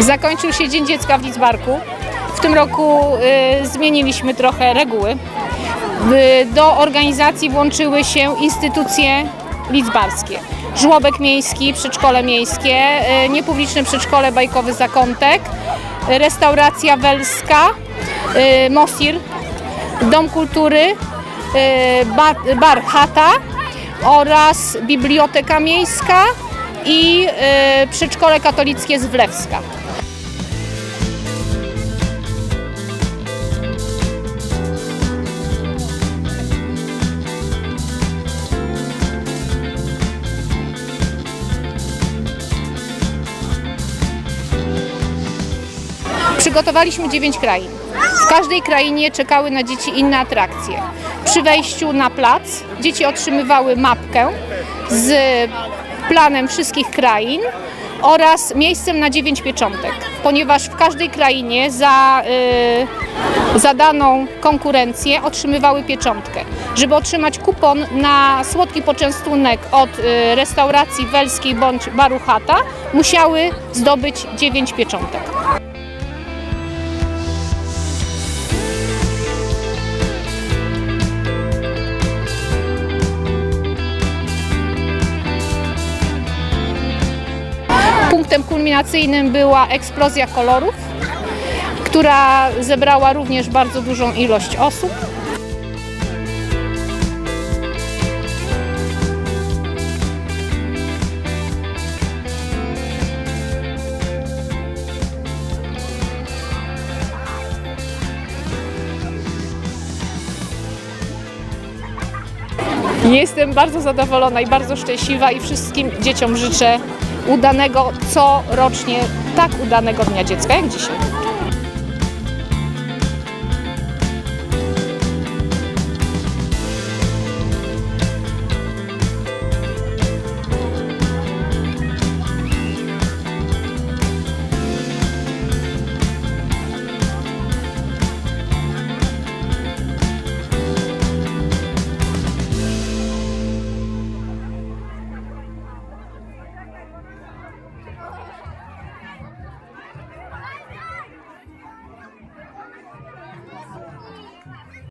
Zakończył się Dzień Dziecka w Lidzbarku. W tym roku zmieniliśmy trochę reguły. Do organizacji włączyły się instytucje lidzbarskie. Żłobek miejski, przedszkole miejskie, niepubliczne przedszkole Bajkowy Zakątek, restauracja welska, Mosir, Dom Kultury, bar Chata oraz biblioteka miejska i przedszkole katolickie z Wlewska. Przygotowaliśmy 9 krain. W każdej krainie czekały na dzieci inne atrakcje. Przy wejściu na plac dzieci otrzymywały mapkę z planem wszystkich krain oraz miejscem na 9 pieczątek, ponieważ w każdej krainie za daną konkurencję otrzymywały pieczątkę. Żeby otrzymać kupon na słodki poczęstunek od restauracji welskiej bądź baru Chata, musiały zdobyć 9 pieczątek. Punktem kulminacyjnym była eksplozja kolorów, która zebrała również bardzo dużą ilość osób. Jestem bardzo zadowolona i bardzo szczęśliwa i wszystkim dzieciom życzę udanego, corocznie tak udanego Dnia Dziecka jak dzisiaj.